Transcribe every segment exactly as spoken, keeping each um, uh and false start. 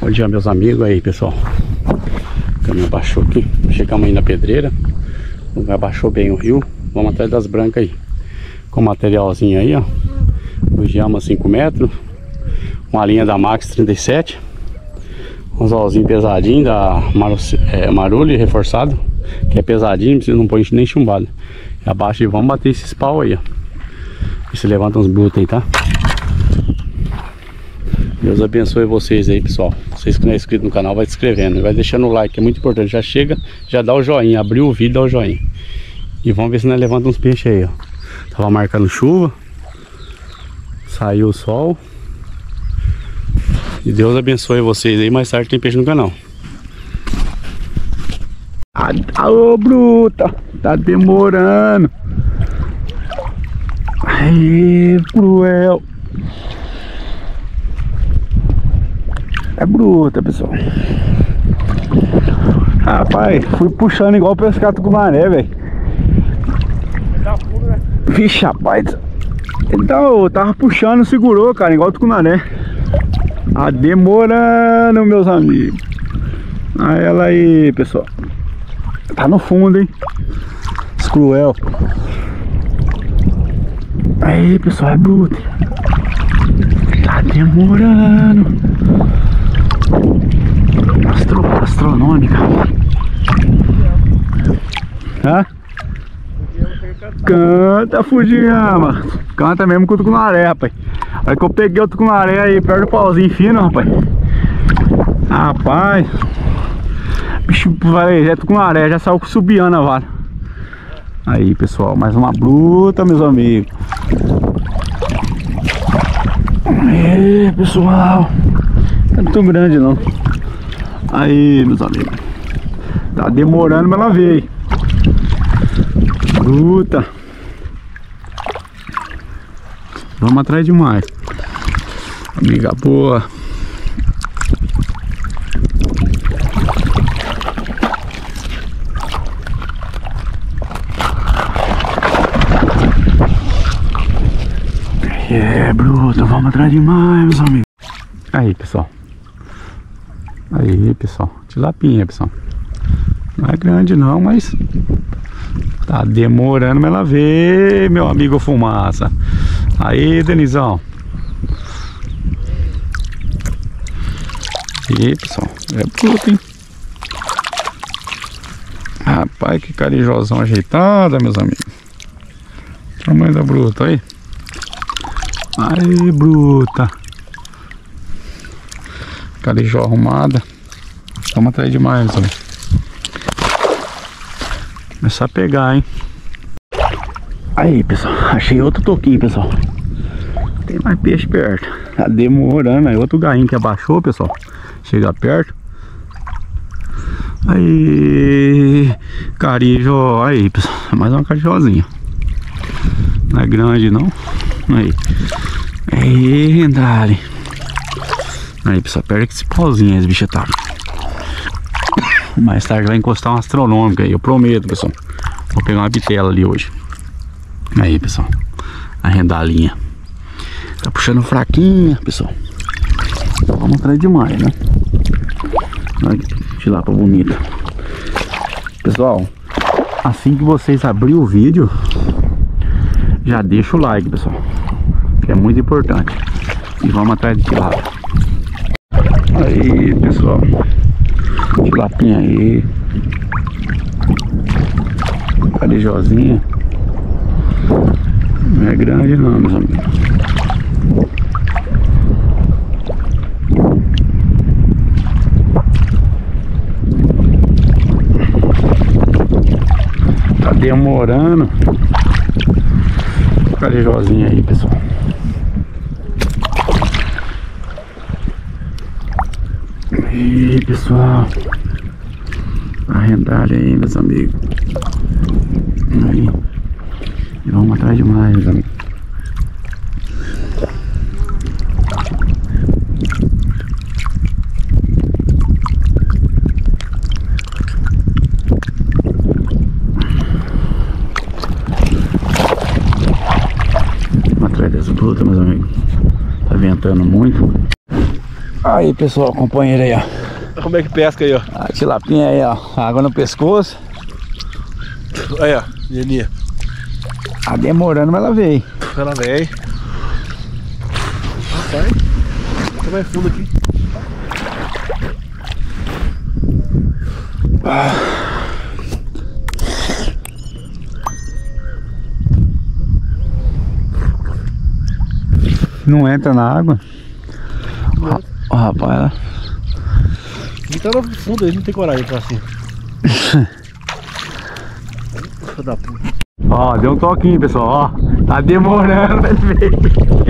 Bom dia, meus amigos aí, pessoal. O caminho abaixou aqui. Chegamos aí na pedreira. O lugar abaixou bem o rio. Vamos atrás das brancas aí. Com materialzinho aí, ó. O Giama cinco metros. Uma linha da Max trinta e sete. Um anzolzinho pesadinho da é, Marulho reforçado. Que é pesadinho, você não põe nem chumbado. E abaixo e vamos bater esses pau aí, ó. E se levanta uns brutos aí, tá? Deus abençoe vocês aí, pessoal. Vocês que não é inscrito no canal, vai se inscrevendo, vai deixando o like, é muito importante. Já chega, já dá o joinha, abriu o vídeo, dá o joinha. E vamos ver se nós levantamos uns peixes aí, ó. Tava marcando chuva. Saiu o sol. E Deus abençoe vocês aí, mais tarde tem peixe no canal. Ah, ô bruta, tá demorando. Ai, cruel. É bruta, pessoal. Rapaz, fui puxando igual pescar tucunaré, velho. Vixe, rapaz. Então, eu tava puxando, segurou, cara, igual tucunaré. Ah, demorando, meus amigos. Olha ela aí, pessoal. Tá no fundo, hein? Esse cruel. Aí, pessoal, é bruto. Tá demorando. Astro, astronômica. Hã? Canta, Fujiyama. Canta mesmo com o tucunaré, rapaz. Aí que eu peguei o tucunaré aí perto do pauzinho fino, rapaz. Rapaz. Bicho, falei, é tucunaré, já saiu com subiana, vale. Aí, pessoal, mais uma bruta, meus amigos. Aí, pessoal. Não é muito grande, não. Aí, meus amigos. Tá demorando, mas ela veio. Bruta. Vamos atrás demais. Amiga boa. É, bruta, vamos atrás demais, meus amigos. Aí, pessoal. Aí, pessoal. Tilapinha, pessoal. Não é grande não, mas tá demorando, mas ela vê, meu amigo fumaça. Aí, Denizão. Aí, pessoal. É bruto, hein? Rapaz, que carijosão ajeitada, meus amigos. Tamanho da bruta aí. Aí, bruta. Carijó arrumada. Vamos atrás demais, ó. Começar a pegar, hein. Aí, pessoal. Achei outro toquinho, pessoal. Tem mais peixe perto. Tá demorando. Aí outro gainho que abaixou, pessoal. Chega perto. Aí. Carijó. Aí, pessoal. Mais uma carijózinha. Não é grande, não. Aí. Aí, rendale. Aí, pessoal, perde esse pauzinho, esse bicho tá. Mais tarde vai encostar uma astronômica aí, eu prometo, pessoal. Vou pegar uma bitela ali hoje. Aí, pessoal. A rendalinha. Tá puxando fraquinha, pessoal. Então vamos atrás demais, né? Olha que lá pra bonita. Pessoal, assim que vocês abrirem o vídeo, já deixa o like, pessoal. Que é muito importante. E vamos atrás de lá. Aí, pessoal. Tilapinha aí. Carijozinha. Não é grande não, meus amigos. Tá demorando. Carijozinha aí, pessoal. Aí, pessoal. Arrendalha aí, meus amigos. Aí. E vamos atrás demais, meus amigos. Vamos atrás dessa bruta, meus amigos. Tá ventando muito. Aí, pessoal, companheiro aí, ó. Como é que pesca aí, ó? A tilapinha aí, ó. Água no pescoço. Aí, ó, Geninha. Tá demorando, mas ela veio. Ela vem. Rapaz, tá mais fundo aqui. Ah. Não entra na água. Ó, oh, rapaz, ela... Ele tá no fundo, ele não tem coragem pra cima. Filho da puta. Ó, deu um toquinho, pessoal, ó. Tá demorando, velho.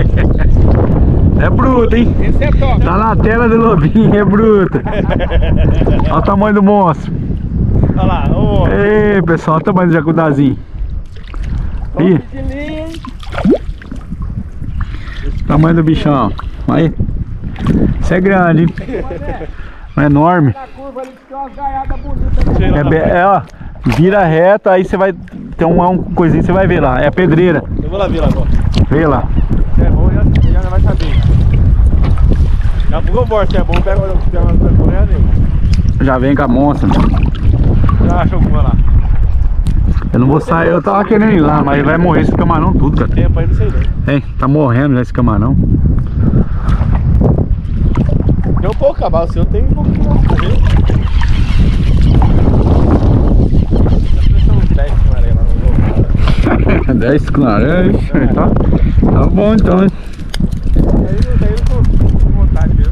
É bruto, hein? Esse é top. Tá na tela do lobinho, é bruto. Olha o tamanho do monstro. Olha lá, ô. Ei, pessoal, olha o tamanho do jacudazinho. Ih. Tamanho do bichão. Aí. Isso é grande, hein? É enorme. É, be- é, ó. Vira reto, aí você vai ter uma um coisinha, você vai ver lá. É a pedreira. Eu vou lá ver lá agora. Vê lá. Se é bom, já, já vai saber. Daqui a pouco eu volto, se é bom, pega o que é Já vem com a monstra. Já achou que vai lá? Eu não vou sair, eu tava querendo ir lá, mas vai morrer esse camarão tudo, cara. Tempo aí, não sei não. Hein, tá morrendo já esse camarão. Eu vou acabar, o seu tem um pouco de morrer. dez claros, tá, tá bom então, hein? Daí eu tô com vontade mesmo.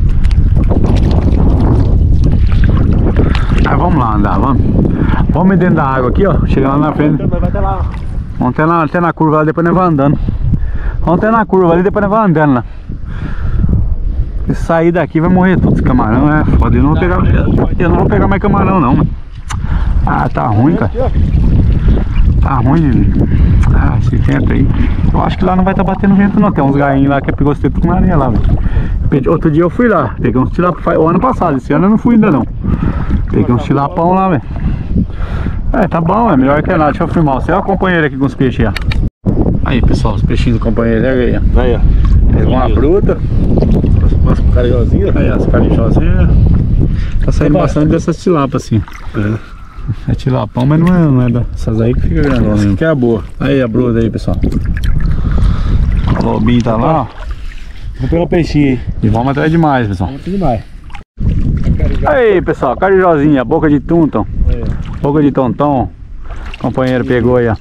Aí vamos lá andar, vamos. Vamos dentro da água aqui, ó. Chegando lá na frente. Vai até lá. Vamos até na, até na curva lá, depois nós vamos andando. Vamos até na curva ali, depois nós vamos andando lá. Se sair daqui vai morrer tudo esse camarão, é foda. Eu não vou pegar, eu não vou pegar mais camarão não, mano. Ah, tá ruim, cara. Tá ruim. Ah, esse vento aí. Eu acho que lá não vai estar tá batendo vento não. Tem uns gainhos lá que é perigoso ter tudo na areia lá, velho. Outro dia eu fui lá, peguei uns tilapão. O ano passado, esse ano eu não fui ainda não. Peguei uns tilapão lá, velho. É, tá bom, é melhor que nada. Deixa eu filmar. Você é o companheiro aqui com os peixes aí, ó. Aí, pessoal, os peixinhos do companheiro aí, ó. Aí, ó. Pegou uma bruta. Umas carijosinhas. Aí, as carijosinhas. Tá saindo bastante dessas tilapas assim. É. É tilapão, mas não é, não é dessas aí que fica grande. Essa aqui é a boa. Aí a bruta aí, pessoal. O lobinho tá lá, ó. Vou pegar o peixinho aí. E vamos atrás demais, pessoal. Vamos demais. Aí, pessoal, carijosinha, boca de tunton. Aí, Boca de tonton. O companheiro pegou aí, ó.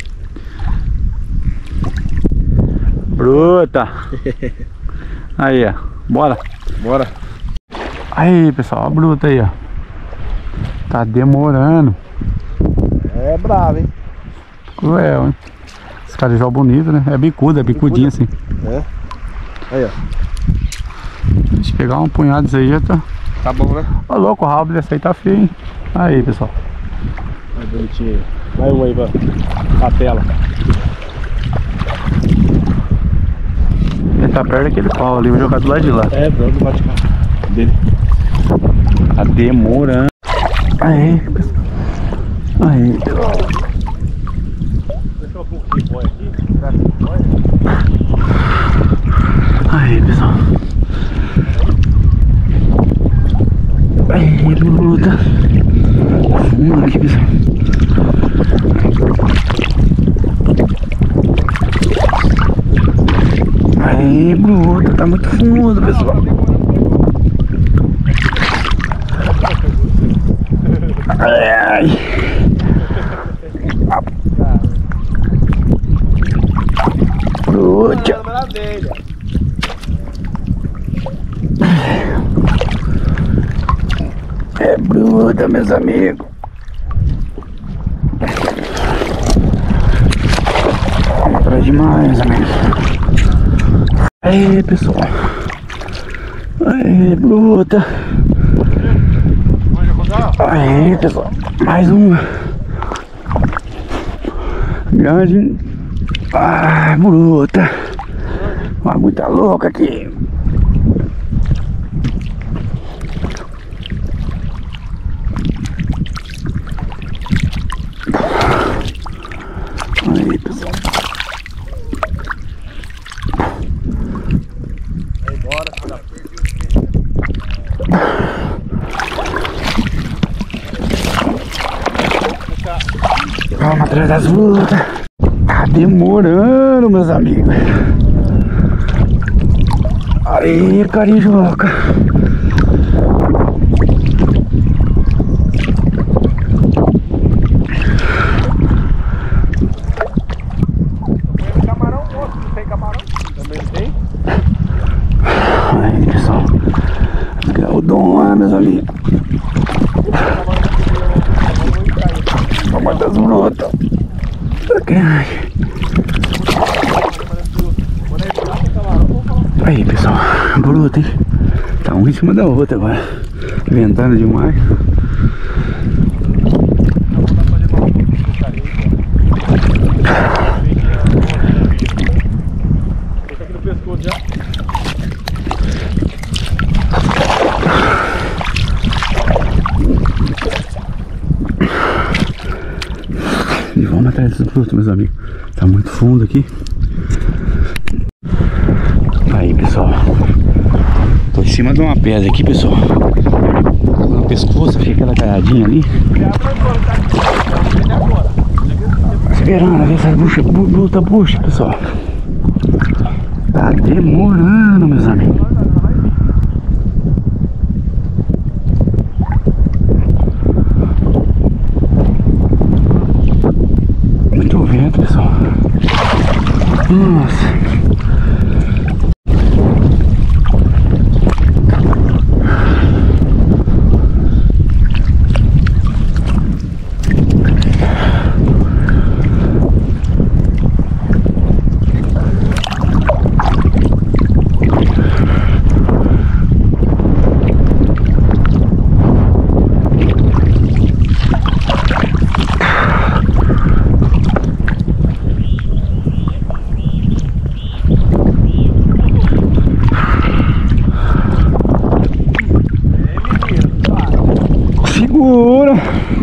Bruta. Aí, ó. Bora. bora. Aí, pessoal, a bruta aí, ó. Tá demorando. É bravo, hein? Cruel, hein? Esse carijó bonito, né? É bicudo, é bicudinho assim. É. Aí, ó. Deixa eu pegar um punhado disso aí já tá. Tá bom, né? Ô louco, o rabo desse aí tá feio, hein? Aí, pessoal. Vai bonitinho. Vai um aí pra, pra tela. Ele tá perto daquele pau ali, vou jogar do lado de lá. É, pronto, não bate cá. Dele. Tá demorando. Aí, pessoal. Aí. Deixa eu pôr um boy aqui. Aí, pessoal. Aí, luta. Vamos aqui, pessoal. Aí, bruta, tá muito fundo, pessoal. Ai, ai. Bruta. É bruta, meus amigos. Vamos atrás demais, meus amigos. Aí, pessoal. Aí, bruta. Aí, pessoal. Mais uma. Grande. Ai, bruta. Uma muita louca aqui. Aí, pessoal. atrás das frutas. Tá demorando, meus amigos. Aí, carinjoca. Camarão, moço, não tem camarão? Também tem? Aí, pessoal. É o dom lá, meus amigos. Vamos das brotas. Aí, pessoal. Bruta, hein? Tá um em cima da outra agora. Ventando demais. Fica aqui no pescoço já. E vamos atrás desse fruto, meus amigos. Tá muito fundo aqui. Aí, pessoal. Tô em cima de uma pedra aqui, pessoal. No pescoço, fica aquela caiadinha ali. Esperando a ver se as bucha, bruta puxa, pessoal. Tá demorando, meus amigos. Muito vento, pessoal. Nossa. Segura.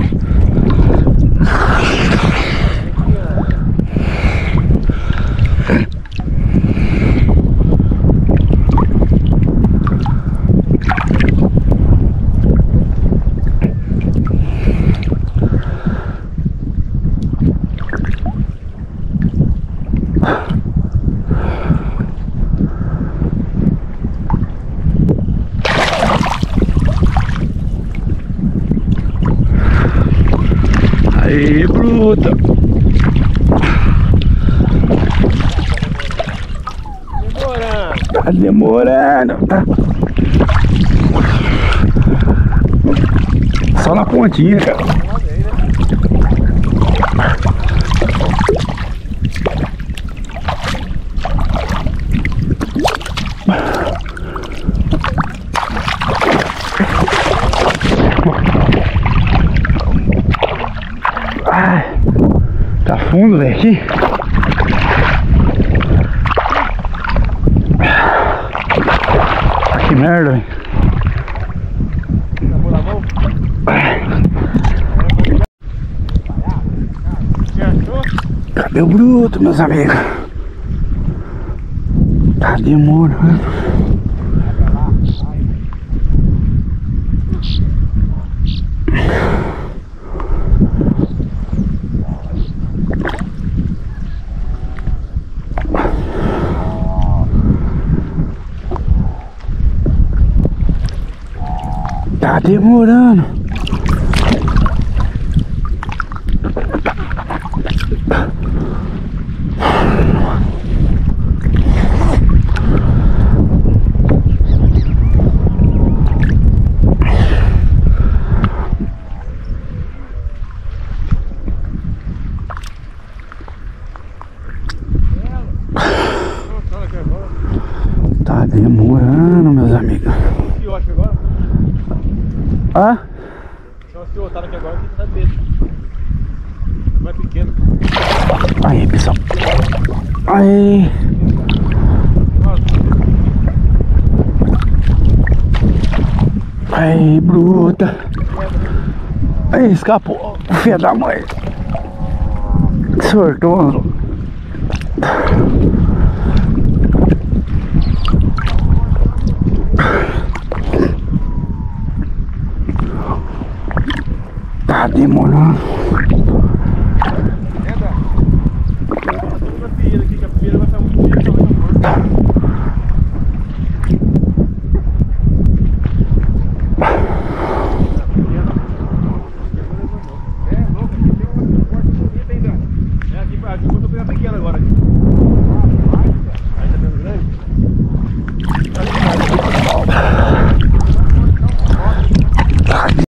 Aí, bruta. Demorando. Tá demorando, tá? Só na pontinha, cara. Ai, tá fundo, velho, aqui. Que merda, velho. Cadê o bruto, meus amigos? Tá demorando. Tá demorando. Tá demorando, meus amigos. Ah? Só se eu botar aqui agora, que tá dentro. Mais pequeno. Aí, pessoal. Aí. Aí, bruta. Aí, escapou. Filha da mãe. Sortou. Tá demorando. pequeno agora aqui.